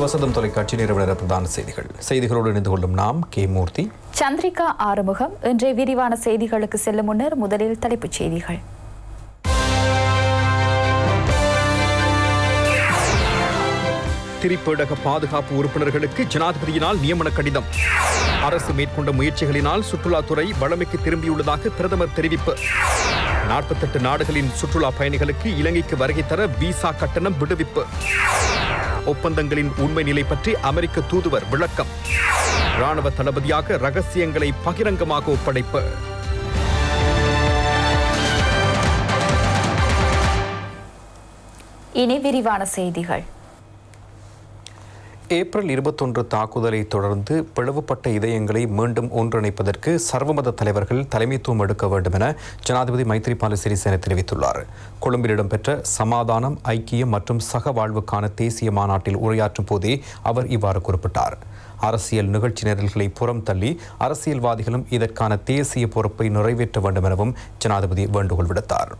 வசந்தம் தொலைக்காட்சி நிறுவனர் பிரதான செய்திகளோடு இணைந்து கொள்ளும் நாம் கே மூர்த்தி, சந்திரிகா ஆறுமுகம். இன்றைய விரிவான செய்திகளுக்கு செல்லும் முன்னர் முதலில் தலைப்புச் செய்திகள். திரிப்பேடக பாதுகாப்பு உறுப்பினர்களுக்கு ஜனாதிபதியினால் நியமன கடிதம். அரசு மேற்கொண்ட முயற்சிகளினால் சுற்றுலாத்துறை வளமைக்கு திரும்பியுள்ளதாக பிரதமர் தெரிவிப்பு. 48 நாடுகளின் சுற்றுலா பயணிகளுக்கு இலங்கைக்கு வருகை தர விசா கட்டணம் விடுவிப்பு. ஒப்பந்தங்களின் உண்மை நிலை பற்றி அமெரிக்க தூதுவர் விளக்கம். ராணுவ தளபதியாக ரகசியங்களை பகிரங்கமாக ஒப்படைப்பு. இனி விரிவான செய்திகள். ஏப்ரல் 21 தாக்குதலை தொடர்ந்து பிளவுபட்ட இதயங்களை மீண்டும் ஒன்றிணைப்பதற்கு சர்வமத தலைவர்கள் தலைமைத்துவம் எடுக்க வேண்டும் என ஜனாதிபதி மைத்ரிபால சிறிசேன தெரிவித்துள்ளார். கொழும்பில் இடம்பெற்ற சமாதானம், ஐக்கியம் மற்றும் சக வாழ்வுக்கான தேசிய மாநாட்டில் உரையாற்றும் போதே அவர் இவ்வாறு குறிப்பிட்டார். அரசியல் நிகழ்ச்சி நிரல்களை புறம் தள்ளி அரசியல்வாதிகளும் இதற்கான தேசிய பொறுப்பை நிறைவேற்ற வேண்டும் எனவும் ஜனாதிபதி வேண்டுகோள் விடுத்தார்.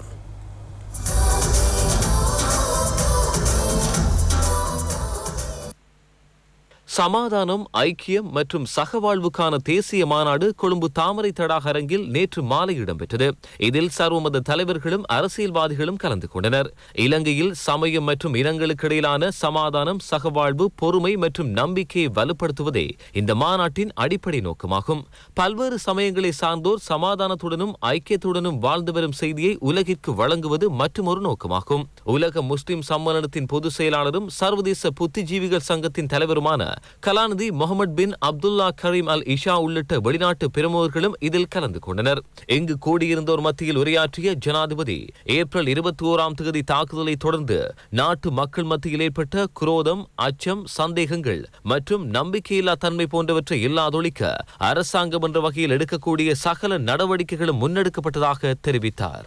சமாதானம், ஐக்கியம் மற்றும் சகவாழ்வுக்கான தேசிய மாநாடு கொழும்பு தாமரை தடாக அரங்கில் நேற்று மாலை இடம்பெற்றது. இதில் சர்வமத தலைவர்களும் அரசியல்வாதிகளும் கலந்து கொண்டனர். இலங்கையில் சமயம் மற்றும் இனங்களுக்கு இடையிலான சமாதானம், சகவாழ்வு, பொறுமை மற்றும் நம்பிக்கையை வலுப்படுத்துவதே இந்த மாநாட்டின் அடிப்படை நோக்கமாகும். பல்வேறு சமயங்களை சார்ந்தோர் சமாதானத்துடனும் ஐக்கியத்துடனும் வாழ்ந்து வரும் செய்தியை உலகிற்கு வழங்குவது மற்றொரு நோக்கமாகும். உலக முஸ்லிம் சம்மேளனத்தின் பொதுச் செயலாளரும் சர்வதேச புத்திஜீவிகள் சங்கத்தின் தலைவருமான கலாநிதி முகமது பின் அப்துல்லா கரீம் அல் இஷா உள்ளிட்ட வெளிநாட்டு பிரமுகர்களும் இதில் கலந்து கொண்டனர். இங்கு கூடியிருந்தோர் மத்தியில் உரையாற்றிய ஜனாதிபதி, ஏப்ரல் 21 தாக்குதலை தொடர்ந்து நாட்டு மக்கள் மத்தியில் ஏற்பட்ட குரோதம், அச்சம், சந்தேகங்கள் மற்றும் நம்பிக்கையில்லா தன்மை போன்றவற்றை இல்லாதொழிக்க அரசாங்கம் என்ற வகையில் எடுக்கக்கூடிய சகல நடவடிக்கைகளும் முன்னெடுக்கப்பட்டதாக தெரிவித்தார்.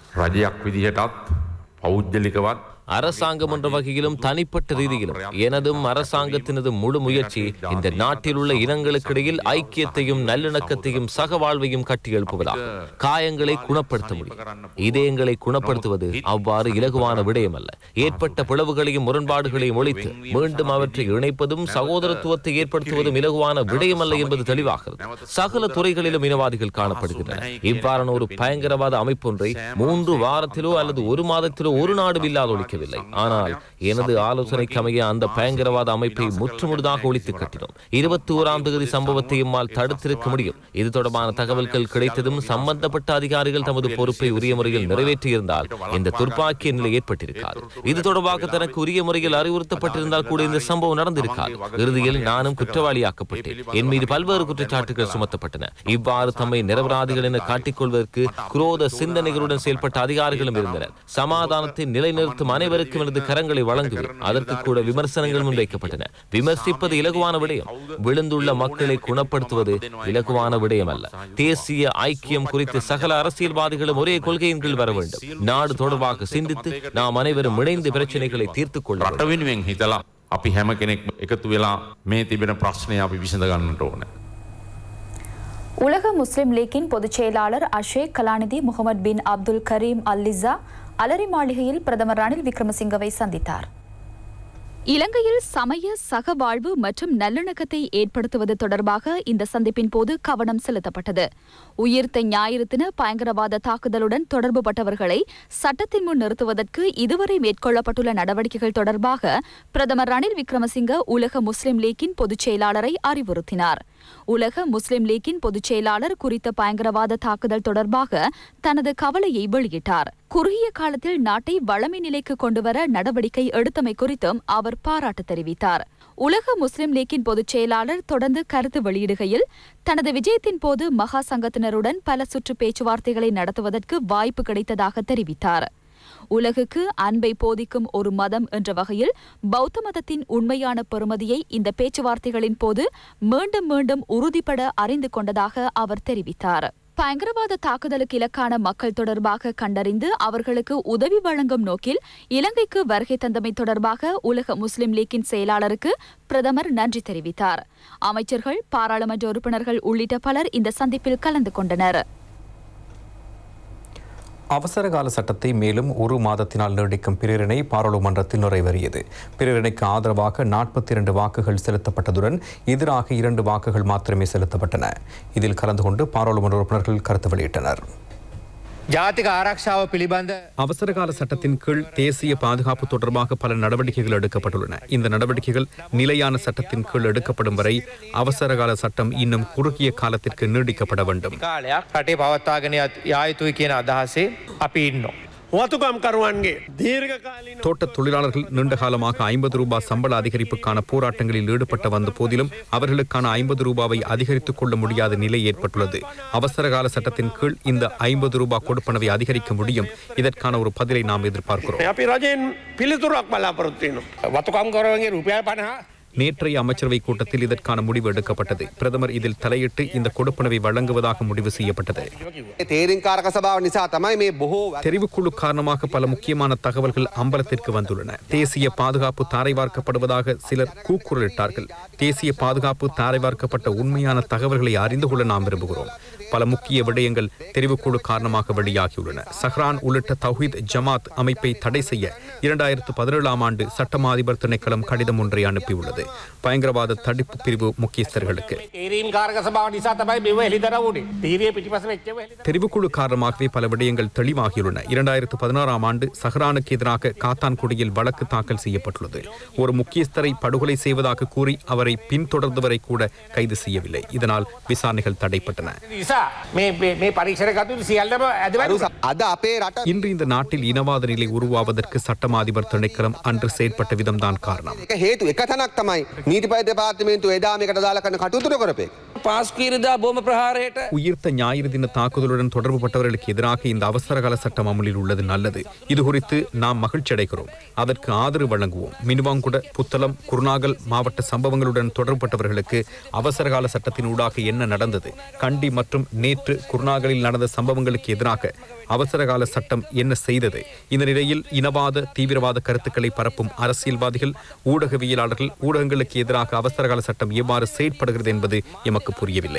அரசாங்கம் என்ற வகையிலும் தனிப்பட்ட ரீதியிலும் எனதும் அரசாங்கத்தினதும் முழு முயற்சி இந்த நாட்டில் உள்ள இனங்களுக்கிடையில் ஐக்கியத்தையும் நல்லிணக்கத்தையும் சகவாழ்வையும் கட்டி எழுப்புவதாகும். காயங்களை குணப்படுத்த முடியும், இதயங்களை குணப்படுத்துவது அவ்வாறு இலகுவான விடயம் அல்ல. ஏற்பட்ட பிளவுகளையும் முரண்பாடுகளையும் ஒழித்து மீண்டும் அவற்றை இணைப்பதும் சகோதரத்துவத்தை ஏற்படுத்துவதும் இலகுவான விடயம் அல்ல என்பது தெளிவாகிறது. சகல துறைகளிலும் இனவாதிகள் காணப்படுகின்றன. இவ்வாறான ஒரு பயங்கரவாத அமைப்பொன்றை 3 வாரத்திலோ அல்லது 1 மாதத்திலோ ஒரு நாடு இல்லாத ஆனால் எனது ஆலோசனைக்கு அமைய அந்த பயங்கரவாத அமைப்பை முற்றுமுழுதாக ஒழித்து கட்டினோம். 21 சம்பவத்தை எம்மால் தடுத்திருக்க முடியும். இது தொடர்பான தகவல்கள் கிடைத்ததும் சம்பந்தப்பட்ட அதிகாரிகள் தமது பொறுப்பை உரிய முறையில் நிறைவேற்றியிருந்தால் இந்த துர்ப்பாக்கிய நிலை ஏற்பட்டிருக்காது. இது தொடர்பாக தனக்கு உரிய முறையில் அறிவுறுத்தப்பட்டிருந்தால் கூட இந்த சம்பவம் நடந்திருக்காது. இறுதியில் நானும் குற்றவாளியாக்கப்பட்டேன். என் மீது பல்வேறு குற்றச்சாட்டுகள் சுமத்தப்பட்டன. இவ்வாறு தம்மை நிரபராதிகள் என காட்டிக்கொள்வதற்கு குரோத சிந்தனைகளுடன் செயல்பட்ட அதிகாரிகளும் இருந்தனர். சமாதானத்தை நிலைநிறுத்தும் அனைவருக்கும் எனது கரங்களை வழங்குவேன். அதற்கு கூட விமர்சனங்கள் முன்வைக்கப்பட்டன. விமர்சிப்பது இலகுவான விடயம், விழுந்துள்ள மக்களை குணப்படுத்துவது இலகுவான விடயம் அல்ல. தேசிய ஐக்கியம் குறித்து சகல அரசியல்வாதிகளும் ஒரே கொள்கையின் கீழ் வர வேண்டும். நாடு தொடர்பாக சிந்தித்து நாம் அனைவரும் இணைந்து பிரச்சனைகளை தீர்த்துக் கொள்ள உலக முஸ்லிம் லீக்கின் பொதுச் செயலாளர் அஷேக் கலாநிதி முகமது பின் அப்துல் கரீம் அல்லிசா அலரி மாளிகையில் பிரதமர் ரணில் விக்ரமசிங்கவை சந்தித்தார். இலங்கையில் சமய சகவாழ்வு மற்றும் நல்லிணக்கத்தை ஏற்படுத்துவது தொடர்பாக இந்த சந்திப்பின் போது கவனம் செலுத்தப்பட்டது. உயிர்த்த ஞாயிறு தின பயங்கரவாத தாக்குதலுடன் தொடர்புபட்டவர்களை சட்டத்தின் முன் நிறுத்துவதற்கு இதுவரை மேற்கொள்ளப்பட்டுள்ள நடவடிக்கைகள் தொடர்பாக பிரதமர் ரணில் விக்ரமசிங்க உலக முஸ்லிம் லீக்கின் பொதுச் செயலாளரை அறிவுறுத்தினார். உலக முஸ்லிம் லீக்கின் பொதுச் செயலாளர் குறித்த பயங்கரவாத தாக்குதல் தொடர்பாக தனது கவலையை வெளியிட்டார். குறுகிய காலத்தில் நாட்டை வளமை நிலைக்கு கொண்டுவர நடவடிக்கை எடுத்தமை குறித்தும் அவர் பாராட்டு தெரிவித்தார். உலக முஸ்லிம் லீக்கின் பொதுச் செயலாளர் தொடர்ந்து கருத்து வெளியிடுகையில், தனது விஜயத்தின் போது மகா சங்கத்தினருடன் பல சுற்று பேச்சுவார்த்தைகளை நடத்துவதற்கு வாய்ப்பு கிடைத்ததாக தெரிவித்தார். உலகுக்கு அன்பை போதிக்கும் ஒரு மதம் என்ற வகையில் பௌத்த மதத்தின் உண்மையான பெறுமதியை இந்த பேச்சுவார்த்தைகளின் போது மீண்டும் மீண்டும் உறுதிப்பட அறிந்து கொண்டதாக அவர் தெரிவித்தார். பயங்கரவாத தாக்குதலுக்கு இலக்கான மக்கள் தொடர்பாக கண்டறிந்து அவர்களுக்கு உதவி வழங்கும் நோக்கில் இலங்கைக்கு வருகை தந்தமை தொடர்பாக உலக முஸ்லிம் லீக்கின் செயலாளருக்கு பிரதமர் நன்றி தெரிவித்தார். அமைச்சர்கள், பாராளுமன்ற உறுப்பினர்கள் உள்ளிட்ட பலர் இந்த சந்திப்பில் கலந்து கொண்டனர். அவசரகால சட்டத்தை மேலும் ஒரு மாதத்தினால் நீடிக்கும் பிரேரணை பாராளுமன்றத்தில் நிறைவேறியது. பிரேரணைக்கு ஆதரவாக 42 வாக்குகள் செலுத்தப்பட்டதுடன் எதிராக 2 வாக்குகள் மாத்திரமே செலுத்தப்பட்டன. இதில் கலந்து கொண்டு பாராளுமன்ற உறுப்பினர்கள் கருத்து வெளியிட்டனர். ஜாதிக ஆரக்ஷாவ பிலிபந்த அவசரகால சட்டத்தின் கீழ் தேசிய பாதுகாப்பு தொடர்பாக பல நடவடிக்கைகள் எடுக்கப்பட்டுள்ளன. இந்த நடவடிக்கைகள் நிலையான சட்டத்தின் கீழ் எடுக்கப்படும் வரை அவசரகால சட்டம் இன்னும் குறுகிய காலத்திற்கு நீடிக்கப்பட வேண்டும். රටේ පවත්වාගෙන යා යුතුයි කියන අදහසේ අපි ඉන්නවා. தோட்ட தொழிலாளர்கள் நீண்ட காலமாக 50 ரூபாய் சம்பள அதிகரிப்புக்கான போராட்டங்களில் ஈடுபட்டு வந்த போதிலும் அவர்களுக்கான 50 ரூபாவை அதிகரித்துக் கொள்ள முடியாத நிலை ஏற்பட்டுள்ளது. அவசரகால சட்டத்தின் கீழ் இந்த 50 ரூபாய் கொடுப்பனவை அதிகரிக்க முடியும். இதற்கான ஒரு பதிலை நாம் எதிர்பார்க்கிறோம். நேற்றைய அமைச்சரவை கூட்டத்தில் இதற்கான முடிவு எடுக்கப்பட்டது. பிரதமர் இதில் தலையிட்டு இந்த கொடுப்பனவை வழங்குவதாக முடிவு செய்யப்பட்டது. தெரிவுக்குழு காரணமாக பல முக்கியமான தகவல்கள் அம்பலத்திற்கு வந்துள்ளன. தேசிய பாதுகாப்பு தாரை வார்க்கப்படுவதாக சிலர் கூக்குரலிட்டார்கள். தேசிய பாதுகாப்பு தாரை வார்க்கப்பட்ட உண்மையான தகவல்களை அறிந்து கொள்ள நாம் விரும்புகிறோம். பல முக்கிய விடயங்கள் தெரிவுக்குழு காரணமாக வெளியாகியுள்ளன. சஹ்ரான் உள்ளிட்ட தௌஹீத் ஜமாத் அமைப்பை தடை செய்ய 2017ஆம் ஆண்டு சட்டமா அதிபர் திணைக்களம் கடிதம் ஒன்றை அனுப்பியுள்ளது. பயங்கரவாத தடுப்பு பிரிவு முக்கியஸ்தர்களுக்கு தெரிவுக்குழு காரணமாகவே பல விடயங்கள் தெளிவாகியுள்ளன. 2016ஆம் ஆண்டு சஹ்ரானுக்கு எதிராக காத்தான்குடியில் வழக்கு தாக்கல் செய்யப்பட்டுள்ளது. ஒரு முக்கியஸ்தரை படுகொலை செய்வதாக கூறி அவரை பின்தொடர்ந்தவரை கூட கைது செய்யவில்லை. இதனால் விசாரணைகள் தடைப்பட்டன. இன்று இந்த நாட்டில் இனவாத நிலை உருவாவதற்கு சட்டமா அதிபர் திணைக்களம் அன்று செயற்பட்ட விதம்தான் காரணம். உயிர்த்த ஞாயிறு தின தாக்குதலுடன் தொடர்பு பட்டவர்களுக்கு எதிராக இந்த அவசரகால சட்டம் அமலில் உள்ளது நல்லது. இது குறித்து நாம் மகிழ்ச்சி அடைகிறோம். அதற்கு ஆதரவு வழங்குவோம். மினுவாங்குட, புத்தளம், குருநாகல் மாவட்ட சம்பவங்களுடன் தொடர்புபட்டவர்களுக்கு அவசரகால சட்டத்தின் ஊடாக என்ன நடந்தது, கண்டி மற்றும் நேற்று குருநாகலில் நடந்த சம்பவங்களுக்கு எதிராக அவசரகால சட்டம் என்ன செய்தது, இந்த நிலையில் இனவாத தீவிரவாத கருத்துக்களை பரப்பும் அரசியல்வாதிகள், ஊடகவியலாளர்கள், ஊடகங்களுக்கு எதிராக அவசரகால சட்டம் எவ்வாறு செயற்படுகிறது என்பது எமக்கு புரியவில்லை.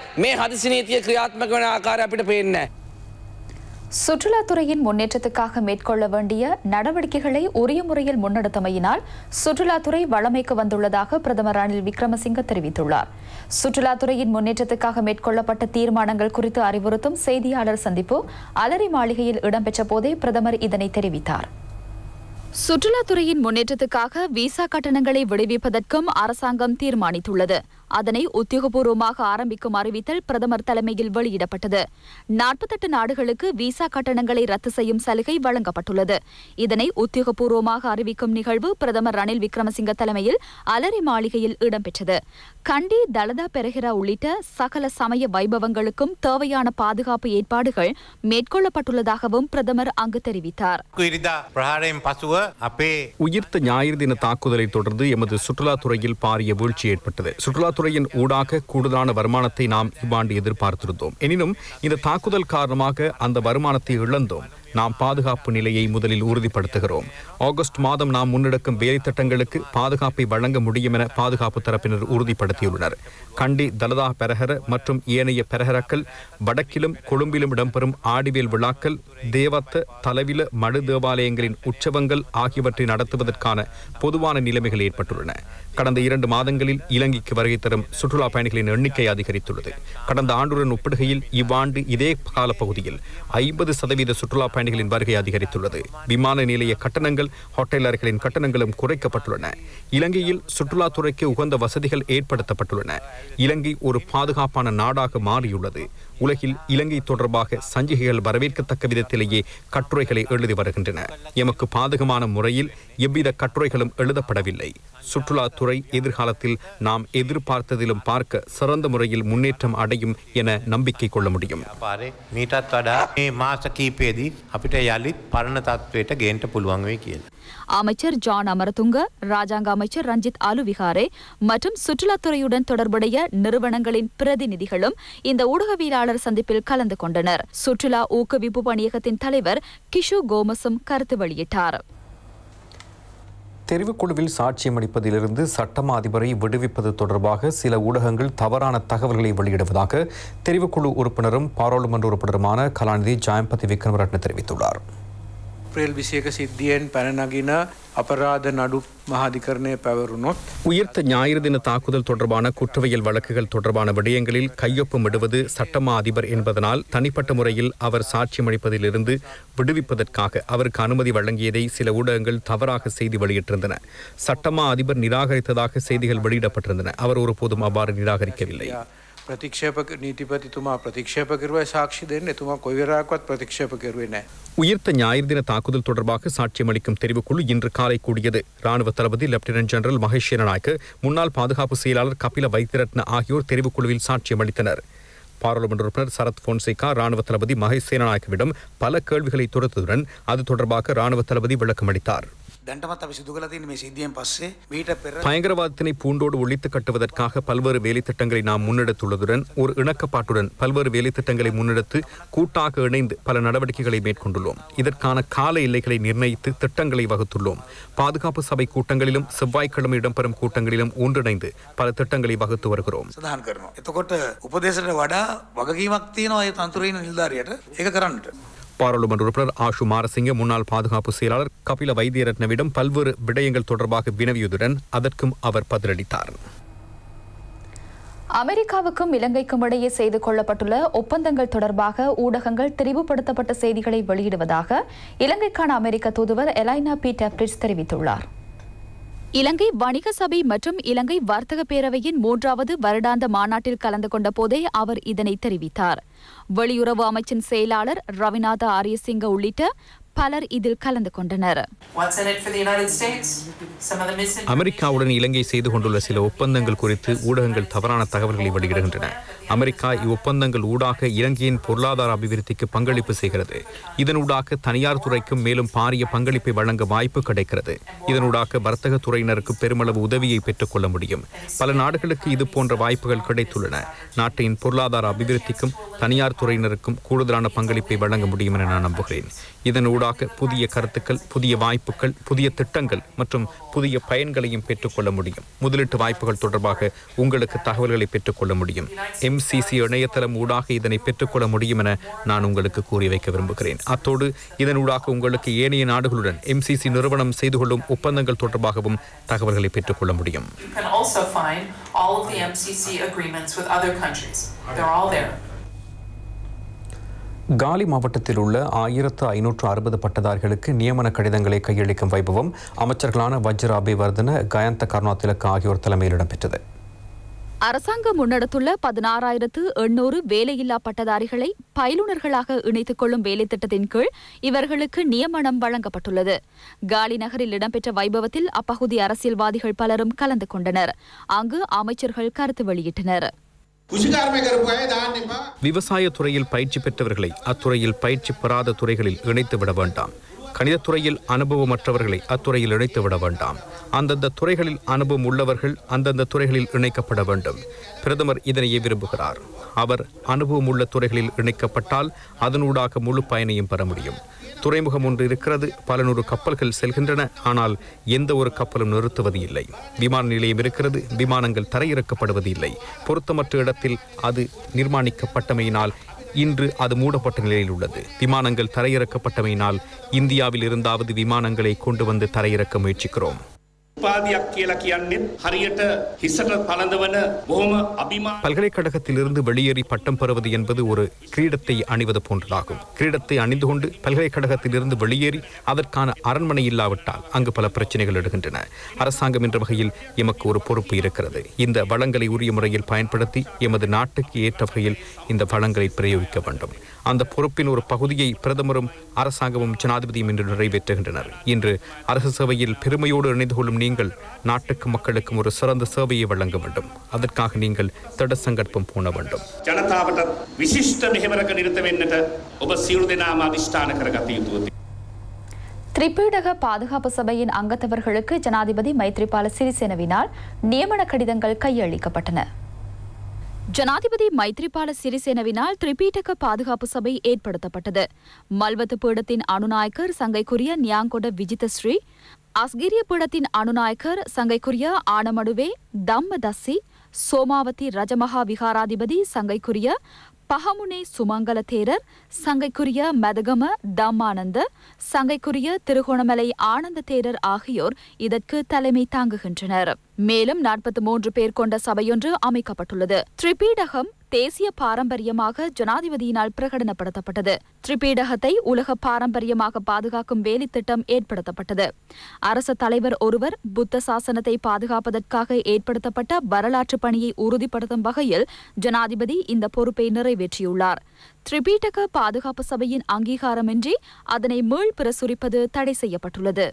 சுற்றுலாத்துறையின் முன்னேற்றத்துக்காக மேற்கொள்ள வேண்டிய நடவடிக்கைகளை உரிய முறையில் முன்னெடுத்தமையினால் சுற்றுலாத்துறை வளமைக்கு வந்துள்ளதாக பிரதமர் ரணில் விக்ரமசிங்க தெரிவித்துள்ளார். சுற்றுலாத்துறையின் முன்னேற்றத்துக்காக மேற்கொள்ளப்பட்ட தீர்மானங்கள் குறித்து அறிவுறுத்தும் செய்தியாளர் சந்திப்பு அலரி மாளிகையில் இடம்பெற்ற போதே பிரதமர் இதனை தெரிவித்தார். சுற்றுலாத்துறையின் முன்னேற்றத்துக்காக விசா கட்டணங்களை விடுவிப்பதற்கும் அரசாங்கம் தீர்மானித்துள்ளது. அதனை உத்தியோகபூர்வமாக ஆரம்பிக்கும் அறிவித்தல் பிரதமர் தலைமையில் வெளியிடப்பட்டது. 48 நாடுகளுக்கு விசா கட்டணங்களை ரத்து செய்யும் சலுகை வழங்கப்பட்டுள்ளது. இதனை உத்தியோகபூர்வமாக அறிவிக்கும் நிகழ்வு பிரதமர் ரணில் விக்ரமசிங்க தலைமையில் அலரி மாளிகையில் இடம்பெற்றது. கண்டி, தலதா பெரஹிரா உள்ளிட்ட சகல சமய வைபவங்களுக்கும் தேவையான பாதுகாப்பு ஏற்பாடுகள் மேற்கொள்ளப்பட்டுள்ளதாகவும் பிரதமர் அங்கு தெரிவித்தார். உயிர்த்த ஞாயிறு தின தாக்குதலை தொடர்ந்து எமது சுற்றுலாத்துறையில் பாரிய வீழ்ச்சி ஏற்பட்டது. சுற்றுலாத்துறையின் ஊடாக கூடுதலான வருமானத்தை நாம் இவ்வாண்டு எதிர்பார்த்திருந்தோம். எனினும் இந்த தாக்குதல் காரணமாக அந்த வருமானத்தை இழந்தோம். நாம் பாதுகாப்பு நிலையை முதலில் உறுதிப்படுத்துகிறோம். ஆகஸ்ட் மாதம் நாம் முன்னெடுக்கும் வேலை திட்டங்களுக்கு பாதுகாப்பை வழங்க முடியும் என பாதுகாப்பு தரப்பினர் உறுதிப்படுத்தியுள்ளனர். கண்டி, தலதா பெரஹர மற்றும் ஏனைய பெரஹரக்கள், வடக்கிலும் கொழும்பிலும் இடம்பெறும் ஆடிவேல் விழாக்கள், தேவத்த, தலவில, மடு தேவாலயங்களின் உற்சவங்கள் ஆகியவற்றை நடத்துவதற்கான பொதுவான நிலைமைகள் ஏற்பட்டுள்ளன. கடந்த 2 மாதங்களில் இலங்கைக்கு வருகை தரும் சுற்றுலா பயணிகளின் எண்ணிக்கை அதிகரித்துள்ளது. கடந்த ஆண்டுடன் ஒப்பிடுகையில் இவ்வாண்டு இதே காலப்பகுதியில் 50% சுற்றுலா பயணிகளின் வருகை அதிகரித்துள்ளது. விமான நிலைய கட்டணங்கள், ஹோட்டல் அறைகளின் கட்டணங்களும் குறைக்கப்பட்டுள்ளன. இலங்கையில் சுற்றுலாத்துறைக்கு உகந்த வசதிகள் ஏற்படுத்தப்பட்டுள்ளன. இலங்கை ஒரு பாதுகாப்பான நாடாக மாறியுள்ளது. உலகில் இலங்கை தொடர்பாக சஞ்சிகைகள் வரவேற்கத்தக்க விதத்திலேயே கட்டுரைகளை எழுதி வருகின்றன. எமக்கு பாதகமான முறையில் எவ்வித கட்டுரைகளும் எழுதப்படவில்லை. சுற்றுலாத்துறை எதிர்காலத்தில் நாம் எதிர்பார்த்ததிலும் பார்க்க சிறந்த முறையில் முன்னேற்றம் அடையும் என நம்பிக்கை கொள்ள முடியும். அமைச்சர் ஜான் அமரதுங்க, ராஜாங்க அமைச்சர் ரஞ்சித் ஆலுவிகாரே மற்றும் சுற்றுலாத்துறையுடன் தொடர்புடைய நிறுவனங்களின் பிரதிநிதிகளும் இந்த ஊடகவியலாளர் சந்திப்பில் கலந்து கொண்டனர். சுற்றுலா ஊக்குவிப்பு பணியகத்தின் தலைவர் கிஷு கோமஸும் கருத்து வெளியிட்டார். தெரிவுக்குழுவில் சாட்சியம் அளிப்பதிலிருந்து சட்டமா அதிபரை விடுவிப்பது தொடர்பாக சில ஊடகங்கள் தவறான தகவல்களை வெளியிடுவதாக தெரிவுக்குழு உறுப்பினரும் பாராளுமன்ற உறுப்பினருமான கலாநிதி ஜயம்பதி விக்ரமரட்ன தெரிவித்துள்ளார். ஏப்ரல் 21 සිද්ධියෙන් පැන නගින අපරාධ නඩු මහාධිකරණය පැවරුණොත් உயிர்த்த ஞாயிறு தின தாக்குதல் தொடர்பான குற்றவியல் வழக்குகள் தொடர்பான விடயங்களில் கையொப்பமிடுவது சட்டமா அதிபர் என்பதனால் தனிப்பட்ட முறையில் அவர் சாட்சியமளிப்பதிலிருந்து விடுவிப்பதற்காக அவருக்கு அனுமதி வழங்கியதை சில ஊடகங்கள் தவறாக செய்தி வெளியிட்டிருந்தன. சட்டமா அதிபர் நிராகரித்ததாக செய்திகள் வெளியிடப்பட்டிருந்தன. அவர் ஒருபோதும் அவ்வாறு நிராகரிக்கவில்லை. ප්‍රතික්ෂේප නීතිපතිතුමා ප්‍රතික්ෂේප කරුවේ සාක්ෂි දෙන්න එතුමා කොයි වෙලාවකවත් ප්‍රතික්ෂේප කරුවේ නැහැ. உயிர்த்த ஞாயிறு தின தாக்குதல் தொடர்பாக சாட்சியமளிக்கும் தெரிவுக்குழு இன்று காலை கூடியது. ராணுவ தளபதி லெப்டினன்ட் ஜெனரல் மகேஷ் சேனநாயக்க, முன்னாள் பாதுகாப்பு செயலாளர் கபில வைத்திரத்ன ஆகியோர் தெரிவுக்குழுவில் சாட்சியமளித்தனர். பாராளுமன்ற உறுப்பினர் சரத் போன்சேகா ராணுவ தளபதி மகேஷ் சேனநாயக்கவிடம் பல கேள்விகளை தொடுத்ததுடன் அது தொடர்பாக ராணுவ தளபதி விளக்கமளித்தார். பயங்கரவாதத்தினை பூண்டோடு ஒழித்து கட்டுவதற்காக பல்வேறு வேலைத்திட்டங்களை நாம் முன்னெடுத்துள்ளதுடன் ஒரு இணக்கப்பாட்டுடன் பல்வேறு வேலைத்திட்டங்களை முன்னெடுத்து கூட்டாக இணைந்து பல நடவடிக்கைகளை மேற்கொண்டுள்ளோம். இதற்கான கால எல்லைகளை நிர்ணயித்து திட்டங்களை வகுத்துள்ளோம். பாதுகாப்பு சபை கூட்டங்களிலும் செவ்வாய்க்கிழமை இடம்பெறும் கூட்டங்களிலும் ஒன்றிணைந்து பல திட்டங்களை வகுத்து வருகிறோம். பாராளுமன்ற உறுப்பினர் ஆஷு மாரசிங்க முன்னாள் பாதுகாப்பு செயலாளர் கபில வைத்தியரத்னவிடம் பல்வேறு விடயங்கள் தொடர்பாக வினவியதுடன் அதற்கும் அவர் பதிலளித்தார். அமெரிக்காவுக்கும் இலங்கைக்கும் இடையே செய்து கொள்ளப்பட்டுள்ள ஒப்பந்தங்கள் தொடர்பாக ஊடகங்கள் திரிவுபடுத்தப்பட்ட செய்திகளை வெளியிடுவதாக இலங்கைக்கான அமெரிக்க தூதுவர் எலைனா பி டெப்ரிட்ஸ் தெரிவித்துள்ளார். இலங்கை வணிக சபை மற்றும் இலங்கை வர்த்தக பேரவையின் 3வது வருடாந்த மாநாட்டில் கலந்து கொண்ட போதே அவர் இதனை தெரிவித்தார். வெளியுறவு அமைச்சின் செயலாளர் ரவிநாத ஆரியசிங்க உள்ளிட்ட பலர் இதில் கலந்து கொண்டனர். அமெரிக்காவுடன் இலங்கை செய்து கொண்டுள்ள சில ஒப்பந்தங்கள் குறித்து ஊடகங்கள் தவறான தகவல்களை வெளியிடுகின்றன. அமெரிக்கா இவ்வொப்பந்தங்கள் ஊடாக இலங்கையின் பொருளாதார அபிவிருத்திக்கு பங்களிப்பு செய்கிறது. இதனூடாக தனியார் துறைக்கும் மேலும் பாரிய பங்களிப்பை வழங்க வாய்ப்பு கிடைக்கிறது. இதனூடாக வர்த்தக துறையினருக்கு பெருமளவு உதவியை பெற்றுக் கொள்ள முடியும். பல நாடுகளுக்கு இது போன்ற வாய்ப்புகள் கிடைத்துள்ளன. நாட்டின் பொருளாதார அபிவிருத்திக்கும் தனியார் துறையினருக்கும் கூடுதலான பங்களிப்பை வழங்க முடியும் என நான் நம்புகிறேன். இதனூடாக புதிய கருத்துக்கள், புதிய வாய்ப்புகள், புதிய திட்டங்கள் மற்றும் புதிய பயன்களையும் பெற்றுக்கொள்ள முடியும். முதலீட்டு வாய்ப்புகள் தொடர்பாக உங்களுக்கு தகவல்களை பெற்றுக்கொள்ள முடியும். MCC இணையதளம் ஊடாக இதனை பெற்றுக்கொள்ள முடியும் என நான் உங்களுக்கு கூறி வைக்க விரும்புகிறேன். அத்தோடு இதனூடாக உங்களுக்கு ஏனைய நாடுகளுடன் MCC நிறுவனம் செய்து கொள்ளும் ஒப்பந்தங்கள் தொடர்பாகவும் தகவல்களை பெற்றுக்கொள்ள முடியும். காலி மாவட்டத்தில் உள்ள 1560 பட்டதாரிகளுக்கு நியமன கடிதங்களை கையளிக்கும் வைபவம் அமைச்சர்களான வஜ்ர அபிவர்தன, கயந்த கருணாதிலக்க ஆகியோர் தலைமையில் இடம்பெற்றது. அரசாங்கம் முன்னெடுத்துள்ள 16,800 வேலையில்லா பட்டதாரிகளை பயிலுநர்களாக இணைத்துக் கொள்ளும் வேலை திட்டத்தின் கீழ் இவர்களுக்கு நியமனம் வழங்கப்பட்டுள்ளது. காலி நகரில் இடம்பெற்ற வைபவத்தில் அப்பகுதி அரசியல்வாதிகள் பலரும் கலந்து கொண்டனர். அங்கு அமைச்சர்கள் கருத்து வெளியிட்டனர். விவசாய துறையில் பயிற்சி பெற்றவர்களை அத்துறையில் பயிற்சி பெறாத துறைகளில் இணைத்து விட வேண்டாம். கணிதத்துறையில் அனுபவமற்றவர்களை அத்துறையில் இணைத்து விட வேண்டாம். அந்தந்த துறைகளில் அனுபவம் உள்ளவர்கள் அந்தந்த துறைகளில் இணைக்கப்பட வேண்டும். பிரதமர் இதனையே விரும்புகிறார். அவர் அனுபவம் உள்ள துறைகளில் இணைக்கப்பட்டால் அதனூடாக முழு பயனையும் பெற முடியும். துறைமுகம் ஒன்று இருக்கிறது, பல நூறு கப்பல்கள் செல்கின்றன, ஆனால் எந்த ஒரு கப்பலும் நிறுத்துவது இல்லை. விமான நிலையம் இருக்கிறது, விமானங்கள் தரையிறக்கப்படுவது இல்லை. பொருத்தமற்ற இடத்தில் அது நிர்மாணிக்கப்பட்டமையினால் இன்று அது மூடப்பட்ட நிலையில் உள்ளது. விமானங்கள் தரையிறக்கப்பட்டமையினால் இந்தியாவில் இருந்தாவது விமானங்களை கொண்டு வந்து தரையிறக்க முயற்சிக்கிறோம். பல்கலைக்கழகத்திலிருந்து வெளியேறி பட்டம் பெறுவது என்பது ஒரு கிரீடத்தை அணிவது போன்றதாகும். கிரீடத்தை அணிந்து கொண்டு பல்கலைக்கழகத்திலிருந்து வெளியேறி அதற்கான அரண்மனை இல்லாவிட்டால் அங்கு பல பிரச்சனைகள் எடுக்கின்றன. அரசாங்கம் என்ற வகையில் எமக்கு ஒரு பொறுப்பு இருக்கிறது. இந்த வளங்களை உரிய முறையில் பயன்படுத்தி எமது நாட்டுக்கு ஏற்ற வகையில் இந்த வளங்களை பிரயோகிக்க வேண்டும். அந்த பொறுப்பின் ஒரு பகுதியை பிரதமரும் அரசாங்கமும் ஜனாதிபதியும் இன்று நிறைவேற்றுகின்றனர். இன்று அரசு சேவையில் பெருமையோடு இணைந்து கொள்ளும் நீங்கள் நாட்டுக்கு மக்களுக்கும் ஒரு சிறந்த சேவையை வழங்க வேண்டும். அதற்காக நீங்கள் திட சங்கற்பம் பூண வேண்டும். திரிபீடக பாதுகாப்பு சபையின் அங்கத்தவர்களுக்கு ஜனாதிபதி மைத்ரிபால சிறிசேனவினால் நியமன கடிதங்கள் கையளிக்கப்பட்டன. ஜனாதிபதி மைத்ரிபால சிறிசேனவினால் திரிபீடக பாதுகாப்பு சபை ஏற்படுத்தப்பட்டது. மல்வத்து பீடத்தின் அனுநாயக்கர் சங்கைக்குரிய நியாங்கொட விஜிதஸ்ரீ, අස්ගිරිය පීඩத்தின் අනුනායකர் சங்கைக்குரிய ஆனமடுவே தம்மதஸ்ஸி சோமாவதி ரஜமகா விகாராதிபதி சங்கைக்குரிய பஹமுனை சுமங்கல தேரர் சங்கைக்குரிய மதகம தம்மானந்த சங்கைக்குரிய திருகோணமலை ஆனந்த தேரர் ஆகியோர் இதற்கு தலைமை தாங்குகின்றனர். மேலும் 43 பேர் கொண்ட சபையொன்று அமைக்கப்பட்டுள்ளது. திரிபீடகம் தேசிய பாரம்பரியமாக ஜனாதிபதியினால் பிரகடனப்படுத்தப்பட்டது. திரிபீடகத்தை உலக பாரம்பரியமாக பாதுகாக்கும் வேலை திட்டம் ஏற்படுத்தப்பட்டது. அரச தலைவர் ஒருவர் புத்த சாசனத்தை பாதுகாப்பதற்காக ஏற்படுத்தப்பட்ட வரலாற்று பணியை உறுதிப்படுத்தும் வகையில் ஜனாதிபதி இந்த பொறுப்பை நிறைவேற்றியுள்ளார். திரிபீடக பாதுகாப்பு சபையின் அங்கீகாரமின்றி அதனை மீள் பிரசுரிப்பது தடை செய்யப்பட்டுள்ளது.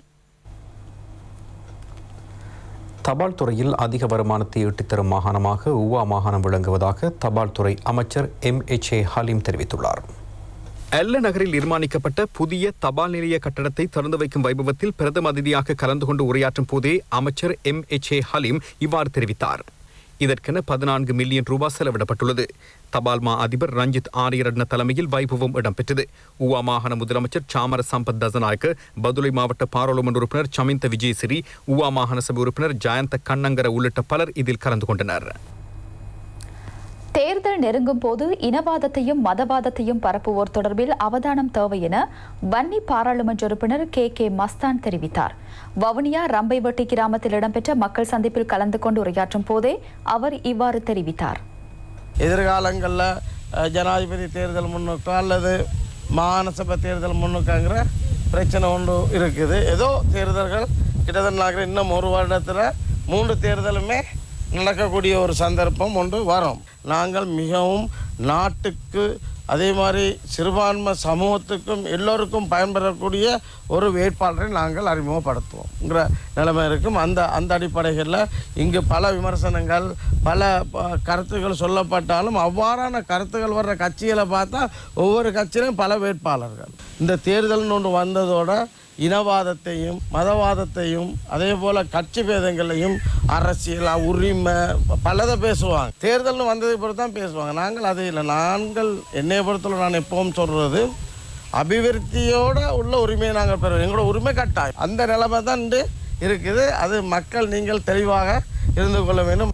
தபால் துறையில் அதிக வருமானத்தை ஈட்டித்தரும் மாகாணமாக ஊவா மாகாணம் விளங்குவதாக தபால் துறை அமைச்சர் MHA ஹலீம் தெரிவித்துள்ளார். எல்ல நகரில் நிர்மாணிக்கப்பட்ட புதிய தபால் நிலைய கட்டடத்தை திறந்து வைக்கும் வைபவத்தில் பிரதம அதிதியாக கலந்து கொண்டு உரையாற்றும் போதே அமைச்சர் MHA ஹலீம் இவ்வாறு தெரிவித்தார். இதற்கென 14 மில்லியன் ரூபாய் செலவிடப்பட்டுள்ளது. தபால் மா அதிபர் ரஞ்சித் ஆரியரட்ன தலைமையில் வைபவம் இடம்பெற்றது. ஊவா மாகாண முதலமைச்சர் சாமர சம்பத் தசநாயக்க, பதுளை மாவட்ட பாராளுமன்ற உறுப்பினர் சமிந்த விஜயசிறி, ஊவா மாகாண சபை உறுப்பினர் ஜயந்த கண்ணங்கர உள்ளிட்ட பலர் இதில் கலந்து கொண்டனர். தேர்தல் நெருங்கும் போது இனவாதத்தையும் மதவாதத்தையும் பரப்புவோர் தொடர்பில் அவதானம் தேவை என வன்னி பாராளுமன்ற உறுப்பினர் KK மஸ்தான் தெரிவித்தார். வவுனியா ரம்பைவட்டி கிராமத்தில் இடம்பெற்ற மக்கள் சந்திப்பில் கலந்து கொண்டு உரையாற்றும் போதே அவர் இவ்வாறு தெரிவித்தார். எதிர்காலங்களில் ஜனாதிபதி தேர்தல் முன்னுக்கோ அல்லது மாகாண சபை தேர்தல் முன்னுக்காங்கிற பிரச்சனை ஒன்று இருக்குது. ஏதோ தேர்தல்கள் கிட்டத்தட்ட இன்னும் ஒரு வருடத்தில் 3 தேர்தலுமே நடக்கக்கூடிய ஒரு சந்தர்ப்பம் ஒன்று வரும். நாங்கள் மிகவும் நாட்டுக்கு அதே மாதிரி சிறுபான்மை சமூகத்துக்கும் எல்லோருக்கும் பயன்பெறக்கூடிய ஒரு வேட்பாளரை நாங்கள் அறிமுகப்படுத்துவோம்ங்கிற நிலைமை இருக்கும். அந்த அடிப்படைகளில் இங்கு பல விமர்சனங்கள் பல கருத்துக்கள் சொல்லப்பட்டாலும் அவ்வாறான கருத்துக்கள் வர்ற கட்சிகளை பார்த்தா ஒவ்வொரு கட்சியிலும் பல வேட்பாளர்கள். இந்த தேர்தல்னு ஒன்று வந்ததோட இனவாதத்தையும் மதவாதத்தையும் அதே போல் கட்சி பேதங்களையும் அரசியல் உரிமை பலதை பேசுவாங்க. தேர்தல்னு வந்ததை பொறுத்து தான் பேசுவாங்க. நாங்கள் அது இல்லை. நாங்கள் என்னையை பொறுத்தவரை நான் எப்பவும் சொல்கிறது அபிவிருத்தியோட உள்ள உரிமையை நாங்கள் பெறுவோம். எங்களோட உரிமை கட்டாயம் அந்த நிலைமை தான் இருக்குது. அது மக்கள் நீங்கள் தெளிவாக இருந்து கொள்ள வேண்டும்.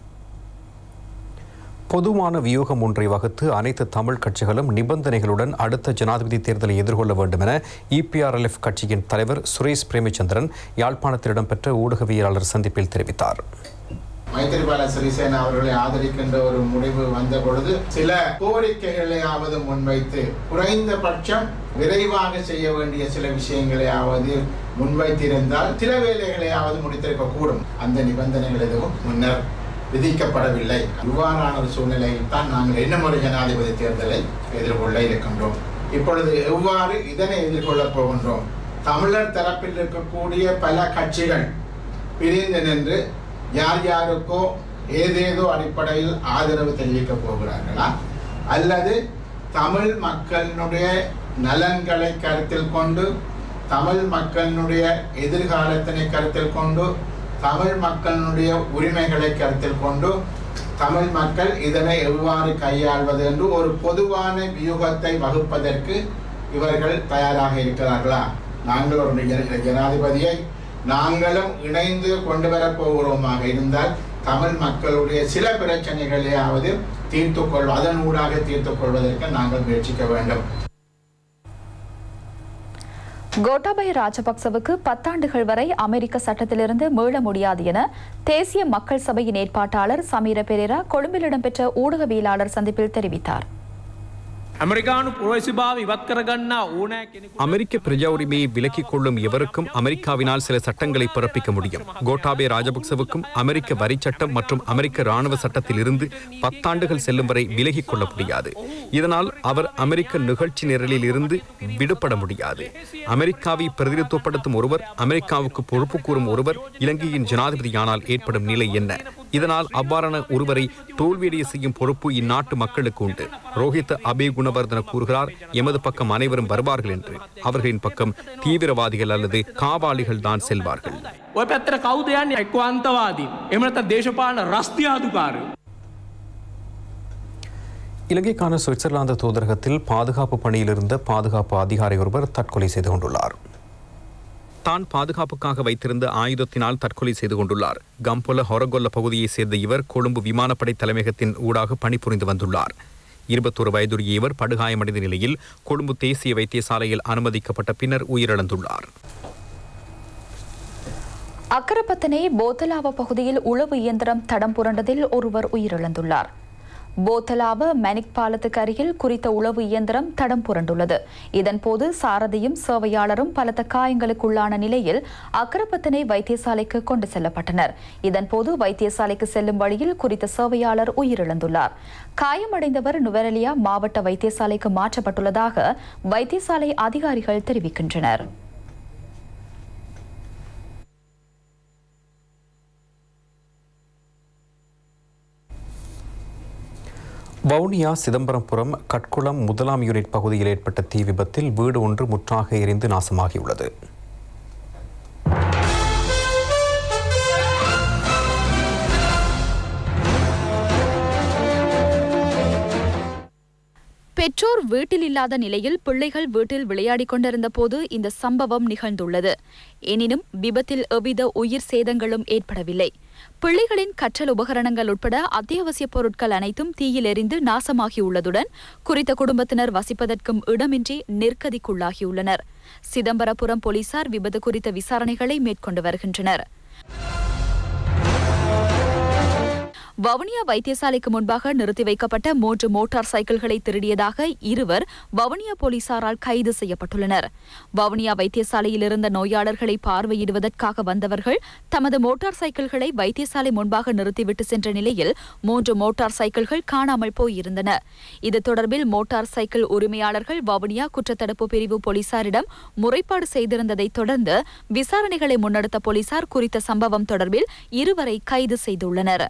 பொதுவான வியூகம் ஒன்றை வகுத்து அனைத்து தமிழ் கட்சிகளும் நிபந்தனைகளுடன் அடுத்த ஜனாதிபதி தேர்தலை எதிர்கொள்ள வேண்டும் என EPRLF கட்சியின் தலைவர் சுரேஷ் பிரேமச்சந்திரன் யாழ்ப்பாணத்தில் இடம்பெற்ற ஊடகவியலாளர் சந்திப்பில் தெரிவித்தார். மைத்திரிபால சிறிசேனா அவர்களை ஆதரிக்கின்ற ஒரு முடிவு வந்த பொழுது சில கோரிக்கைகளையாவது முன்வைத்து குறைந்தபட்சம் விரைவாக செய்ய வேண்டிய சில விஷயங்களையாவது முன்வைத்திருந்தால் சில வேலைகளையாவது முடித்திருக்க கூடும். அந்த நிபந்தனைகள் எதுவும் முன்னர் விதிக்கப்படவில்லை. இவ்வாறான ஒரு சூழ்நிலையில் தான் நாங்கள் இன்னும் ஒரு ஜனாதிபதி தேர்தலை எதிர்கொள்ள இருக்கின்றோம். இப்பொழுது எவ்வாறு இதனை எதிர்கொள்ளப் போகின்றோம்? தமிழர் தரப்பில் இருக்கக்கூடிய பல கட்சிகள் பிரிந்து நின்று யார் யாருக்கோ ஏதேதோ அடிப்படையில் ஆதரவு தெரிவிக்க போகிறார்களா, அல்லது தமிழ் மக்களினுடைய நலன்களை கருத்தில் கொண்டு தமிழ் மக்களினுடைய எதிர்காலத்தினை கருத்தில் கொண்டு தமிழ் மக்களுடைய உரிமைகளை கருத்தில் கொண்டு தமிழ் மக்கள் இதனை எவ்வாறு கையாள்வது என்று ஒரு பொதுவான வியூகத்தை வகுப்பதற்கு இவர்கள் தயாராக இருக்கிறார்களா? நாங்கள் ஒரு ஜனாதிபதியை நாங்களும் இணைந்து கொண்டு வரப்போகிறோமாக இருந்தால் தமிழ் மக்களுடைய சில பிரச்சனைகளையாவது அதன் ஊடாக தீர்த்துக் கொள்வதற்கு நாங்கள் முயற்சிக்க வேண்டும். கோட்டாபய ராஜபக்சவுக்கு 10 ஆண்டுகள் வரை அமெரிக்க சட்டத்திலிருந்து மீள முடியாது என தேசிய மக்கள் சபையின் ஏற்பாட்டாளர் சமீர பெரேரா கொழும்பில் இடம்பெற்ற ஊடகவியலாளர் சந்திப்பில் தெரிவித்தார். அமெரிக்க பிரஜா உரிமையை விலக்கிக் கொள்ளும் எவருக்கும் அமெரிக்காவினால் சில சட்டங்களை பிறப்பிக்க முடியும். கோட்டாபய ராஜபக்சவுக்கும் அமெரிக்க வரி சட்டம் மற்றும் அமெரிக்க ராணுவ சட்டத்தில் இருந்து 10 ஆண்டுகள் செல்லும் வரை விலகிக் கொள்ள முடியாது. இதனால் அவர் அமெரிக்க நிகழ்ச்சி நிரலில் இருந்து விடுபட முடியாது. அமெரிக்காவை பிரதிநிதித்துவப்படுத்தும் ஒருவர், அமெரிக்காவுக்கு பொறுப்பு கூறும் ஒருவர் இலங்கையின் ஜனாதிபதியானால் ஏற்படும் நிலை என்ன? இதனால் அவ்வாறான ஒருவரை தோல்வியடைய செய்யும் பொறுப்பு இந்நாட்டு மக்களுக்கு உண்டு. ரோஹித் அபேகுணவர்தன கூறுகிறார், எமது பக்கம் அனைவரும் வருவார்கள் என்று. அவர்களின் பக்கம் தீவிரவாதிகள் அல்லது காவாளிகள் தான் செல்வார்கள். இலங்கைக்கான சுவிட்சர்லாந்து தூதரகத்தில் பாதுகாப்பு பணியில் இருந்த பாதுகாப்பு அதிகாரி ஒருவர் தற்கொலை செய்து கொண்டுள்ளார். தான் பாதுகாப்புக்காக வைத்திருந்த ஆயுதத்தினால் தற்கொலை செய்து கொண்டுள்ளார். கம்பொல ஹொரகொல்ல பகுதியைச் சேர்ந்த இவர் கொழும்பு விமானப்படை தலைமையகத்தின் ஊடாக பணிபுரிந்து வந்துள்ளார். 21 வயதுடைய இவர் படுகாயமடைந்த நிலையில் கொழும்பு தேசிய வைத்தியசாலையில் அனுமதிக்கப்பட்ட பின்னர் உயிரிழந்துள்ளார். அக்கரப்பத்தனை போத்தலாவ பகுதியில் உளவு இயந்திரம் தடம் புரண்டதில் ஒருவர் உயிரிழந்துள்ளார். போத்தலாவ மெனிக் பாலத்துக்கு அருகில் குறித்த உளவு இயந்திரம் தடம் புரண்டுள்ளது. இதன்போது சாரதியும் சேவையாளரும் பலத்த காயங்களுக்குள்ளான நிலையில் அக்கரப்பத்தனை வைத்தியசாலைக்கு கொண்டு செல்லப்பட்டனர். இதன்போது வைத்தியசாலைக்கு செல்லும் வழியில் குறித்த சேவையாளர் உயிரிழந்துள்ளார். காயமடைந்தவர் நுவரெலியா மாவட்ட வைத்தியசாலைக்கு மாற்றப்பட்டுள்ளதாக வைத்தியசாலை அதிகாரிகள் தெரிவிக்கின்றனர். வவுனியா சிதம்பரபுரம் கட்குளம் 1ஆம் யூனிட் பகுதியில் ஏற்பட்ட தீ விபத்தில் வீடு ஒன்று முற்றாக எரிந்து நாசமாகியுள்ளது. பெற்றோர் வீட்டில் இல்லாத நிலையில் பிள்ளைகள் வீட்டில் விளையாடிக் கொண்டிருந்த போது இந்த சம்பவம் நிகழ்ந்துள்ளது. எனினும் விபத்தில் எவ்வித உயிர் சேதங்களும் ஏற்படவில்லை. பிள்ளைகளின் கற்றல் உபகரணங்கள் உட்பட அத்தியாவசிய பொருட்கள் அனைத்தும் தீயில் எரிந்து நாசமாகியுள்ளதுடன் குறித்த குடும்பத்தினர் வசிப்பதற்கும் இடமின்றி நெருக்கடிக்குள்ளாகியுள்ளனர். சிதம்பரபுரம் போலீசார் விபத்து குறித்த விசாரணைகளை மேற்கொண்டு வருகின்றனர். வவுனியா வைத்தியசாலைக்கு முன்பாக நிறுத்தி வைக்கப்பட்ட 3 மோட்டார் சைக்கிள்களை திருடியதாக இருவர் வவுனியா போலீசாரால் கைது செய்யப்பட்டுள்ளனர். வவுனியா வைத்தியசாலையில் இருந்த நோயாளர்களை பார்வையிடுவதற்காக வந்தவர்கள் தமது மோட்டார் சைக்கிள்களை வைத்தியசாலை முன்பாக நிறுத்திவிட்டு சென்ற நிலையில் 3 மோட்டார் சைக்கிள்கள் காணாமல் போயிருந்தன. இது தொடர்பில் மோட்டார் சைக்கிள் உரிமையாளர்கள் வவுனியா குற்றத்தடுப்பு பிரிவு போலீசாரிடம் முறைப்பாடு செய்திருந்ததை தொடர்ந்து விசாரணைகளை முன்னெடுத்த போலீசார் குறித்த சம்பவம் தொடர்பில் இருவரை கைது செய்துள்ளனர்.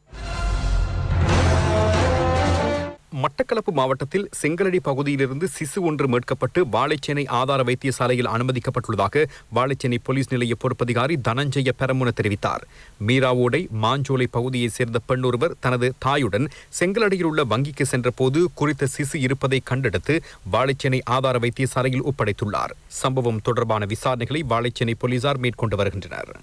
மட்டக்களப்பு மாவட்டத்தில் செங்கலடி பகுதியிலிருந்து சிசு ஒன்று மீட்கப்பட்டு வாழைச்சேனை ஆதார வைத்தியசாலையில் அனுமதிக்கப்பட்டுள்ளதாக வாழைச்சேனை போலீஸ் நிலைய பொறுப்பதிகாரி தனஞ்சய பெரமுன தெரிவித்தார். மீராவோடை மாஞ்சோலை பகுதியைச் சேர்ந்த பெண் ஒருவர் தனது தாயுடன் செங்கலடியில் உள்ள வங்கிக்கு சென்றபோது குறித்த சிசு இருப்பதை கண்டெடுத்து வாழைச்சேனை ஆதார வைத்தியசாலையில் ஒப்படைத்துள்ளார். சம்பவம் தொடர்பான விசாரணைகளை வாழைச்சேனை போலீசார் மேற்கொண்டு வருகின்றனர்.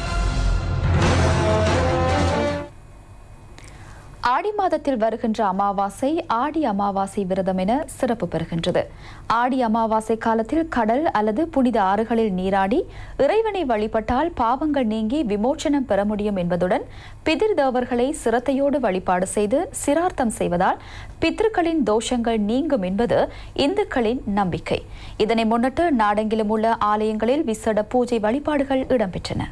ஆடி மாதத்தில் வருகின்ற அமாவாசை ஆடி அமாவாசை விரதம் என சிறப்பு பெறுகின்றது. ஆடி அமாவாசை காலத்தில் கடல் அல்லது புனித ஆறுகளில் நீராடி இறைவனை வழிபட்டால் பாவங்கள் நீங்கி விமோச்சனம் பெற முடியும் என்பதுடன் பிதிர் தேவர்களை சிரத்தையோடு வழிபாடு செய்து சிரார்த்தம் செய்வதால் பித்ருக்களின் தோஷங்கள் நீங்கும் என்பது இந்துக்களின் நம்பிக்கை. இதனை முன்னிட்டு நாடெங்கிலும் உள்ள ஆலயங்களில் விசேட பூஜை வழிபாடுகள் இடம்பெற்றன.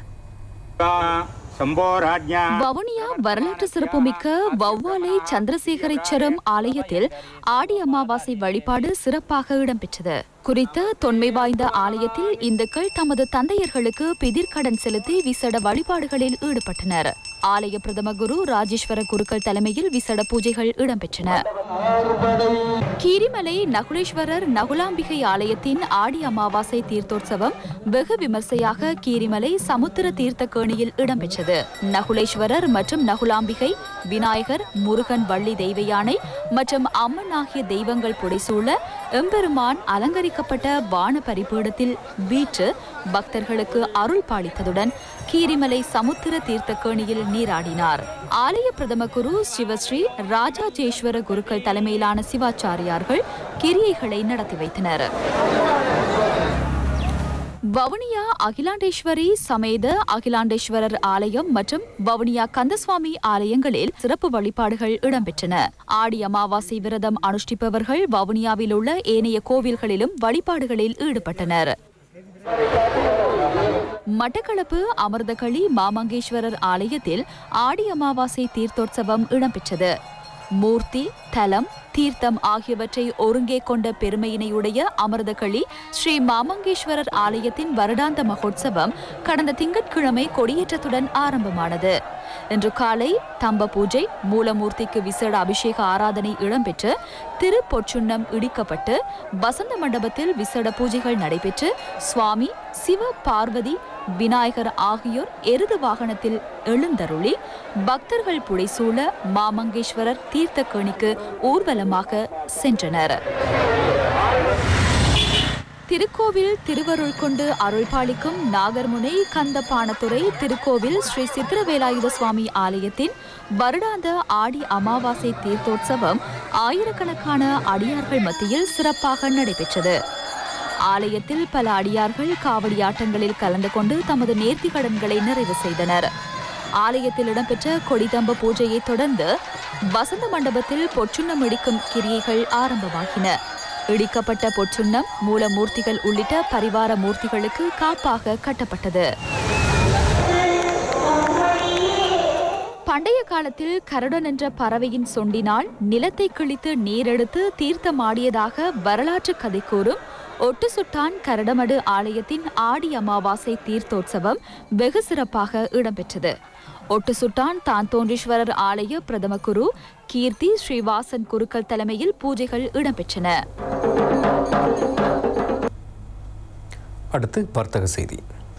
வவுனியா வரலாற்று சிறப்புமிக்க வௌவாலை சந்திரசேகரேச்சரம் ஆலயத்தில் ஆடி அமாவாசை வழிபாடு சிறப்பாக இடம்பெற்றது. குறித்த தொன்மை வாய்ந்த ஆலயத்தில் இந்துக்கள் தமது தந்தையர்களுக்கு பிதிர்கடன் செலுத்தி விசேட வழிபாடுகளில் ஈடுபட்டனர். ஆலய பிரதம குரு ராஜேஸ்வர குருக்கள் தலைமையில் விசேட பூஜைகள் இடம்பெற்றன. கீரிமலை நகுலேஸ்வரர் நகுலாம்பிகை ஆலயத்தின் ஆடி அமாவாசை தீர்த்தோற்சவம் வெகு விமர்சையாக கீரிமலை சமுத்திர தீர்த்த கேணியில் இடம்பெற்றது. நகுலேஸ்வரர் மற்றும் நகுலாம்பிகை, விநாயகர், முருகன், வள்ளி தெய்வ யானை மற்றும் அம்மன் ஆகிய தெய்வங்கள் புடைசூழ எம்பெருமான் அலங்கரிக்கப்பட்ட வான பரிபீடத்தில் வீற்று பக்தர்களுக்கு அருள் பாலித்ததுடன் கீரிமலை சமுத்திர தீர்த்த கேணியில் நீராடினார். ஆலய பிரதம குரு சிவஸ்ரீ ராஜாஜேஸ்வர குருக்கள் தலைமையிலான சிவாச்சாரியார்கள் கிரியைகளை நடத்தி வைத்தனர். வவுனியா அகிலாண்டேஸ்வரி சமேத அகிலாண்டேஸ்வரர் ஆலயம் மற்றும் வவுனியா கந்தசுவாமி ஆலயங்களில் சிறப்பு வழிபாடுகள் இடம்பெற்றன. ஆடி அமாவாசை விரதம் அனுஷ்டிப்பவர்கள் வவுனியாவில் உள்ள ஏனைய கோவில்களிலும் வழிபாடுகளில் ஈடுபட்டனர். மட்டக்களப்பு அமிர்தகளி மாமங்கேஸ்வரர் ஆலயத்தில் ஆடி அமாவாசை தீர்த்தோற்சவம் இடம்பெற்றது. மூர்த்தி, தலம், தீர்த்தம் ஆகியவற்றை ஒருங்கே கொண்ட பெருமையினையுடைய அமிர்தகளி ஸ்ரீ மாமங்கேஸ்வரர் ஆலயத்தின் வருடாந்த மகோத்சவம் கடந்த திங்கட்கிழமை கொடியேற்றத்துடன் ஆரம்பமானது. இன்று காலை தம்ப பூஜை, மூலமூர்த்திக்கு விசேட அபிஷேக ஆராதனை இடம்பெற்று திரு பொற்சுண்ணம் இடிக்கப்பட்டு வசந்த மண்டபத்தில் விசேட பூஜைகள் நடைபெற்று சுவாமி, சிவ, பார்வதி, விநாயகர் ஆகியோர் எருது வாகனத்தில் எழுந்தருளி பக்தர்கள் புடைசூழ மாமங்கேஸ்வரர் தீர்த்த கேணிக்கு ஊர்வலமாக சென்றனர். திருக்கோவில் திருவருள் கொண்டு அருள்பாலிக்கும் நாகர்முனை கந்தபாணத்துறை திருக்கோவில் ஸ்ரீ சித்திரவேலாயுத சுவாமி ஆலயத்தின் வருடாந்த ஆடி அமாவாசை தீர்த்தோற்சவம் ஆயிரக்கணக்கான அடியார்கள் மத்தியில் சிறப்பாக நடைபெற்றது. ஆலயத்தில் பல அடியார்கள் காவடியாட்டங்களில் கலந்து கொண்டு தமது நேர்த்திக்கடன்களை நிறைவு செய்தனர். ஆலயத்தில் இடம்பெற்ற கொடிதம்ப பூஜையை தொடர்ந்து வசந்த மண்டபத்தில் பொற்சுண்ணம் இடிக்கும் கிரியைகள் ஆரம்பமாகின. இடிக்கப்பட்ட பொற்சுண்ணம் மூலமூர்த்திகள் உள்ளிட்ட பரிவார மூர்த்திகளுக்கு காப்பாக கட்டப்பட்டது. பண்டைய காலத்தில் கருடன் என்ற பறவையின் சொண்டினால் நிலத்தை கிழித்து நீரெடுத்து தீர்த்தமாடியதாக வரலாற்று கதை கூறும் ஒட்டு சுட்டான் கரடமடு ஆலயத்தின் ஆடி அமாவாசை தீர்த்தோற்சவம் வெகு சிறப்பாக இடம்பெற்றது. ஒட்டு சுட்டான் தான்தோன்றீஸ்வரர் ஆலய பிரதம குரு கீர்த்தி ஸ்ரீவாசன் குருக்கள் தலைமையில் பூஜைகள் இடம்பெற்றன. அடுத்து வர்த்தக செய்தி.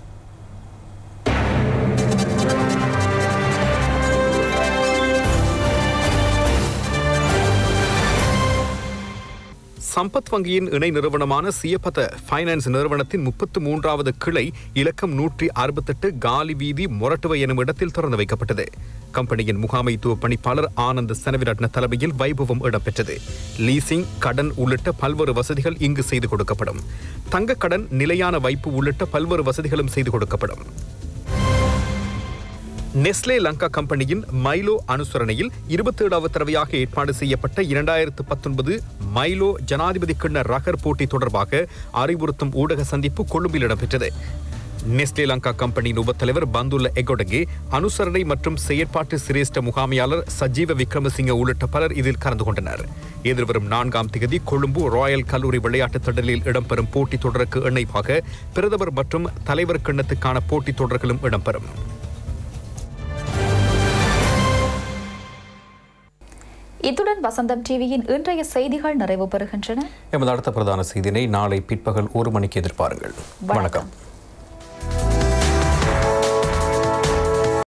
சம்பத் வங்கியின் இணை நிறுவனமான சியபத ஃபைனான்ஸ் நிறுவனத்தின் 33வது கிளை இலக்கம் 168 காலி வீதி மொரட்டுவை எனும் இடத்தில் திறந்து வைக்கப்பட்டது. கம்பெனியின் முகாமைத்துவ பணிப்பாளர் ஆனந்த் சனவிரட்ன தலைமையில் வைபவம் இடம்பெற்றது. லீசிங், கடன் உள்ளிட்ட பல்வேறு வசதிகள் இங்கு செய்து கொடுக்கப்படும். தங்க கடன், நிலையான வைப்பு உள்ளிட்ட பல்வேறு வசதிகளும் செய்து கொடுக்கப்படும். நெஸ்லே லங்கா கம்பெனியின் மைலோ அனுசரணையில் 27வது தடவையாக ஏற்பாடு செய்யப்பட்ட 2019 மைலோ ஜனாதிபதி கிண்ண ரகர் போட்டி தொடர்பாக அறிவுறுத்தும் ஊடக சந்திப்பு கொழும்பில் இடம்பெற்றது. நெஸ்லே லங்கா கம்பெனியின் உபத்தலைவர் பந்துல்ல எகொடகே, அனுசரணை மற்றும் செயற்பாட்டு சிரேஷ்ட முகாமையாளர் சஜீவ விக்ரமசிங்க உள்ளிட்ட பலர் இதில் கலந்து கொண்டனர். எதிர்வரும் 4ஆம் தேதி கொழும்பு ராயல் கல்லூரி விளையாட்டுத் திடலில் இடம்பெறும் போட்டித் தொடருக்கு இணைப்பாக பிரதமர் மற்றும் தலைவர் கிண்ணத்துக்கான போட்டித் தொடர்களும் இடம்பெறும். இத்துடன் வசந்தம் டிவியின் இன்றைய செய்திகள் நிறைவு பெறுகின்றன. எமது அடுத்த பிரதான செய்தியினை நாளை பிற்பகல் 1 மணிக்கு எதிர்பாருங்கள். வணக்கம்.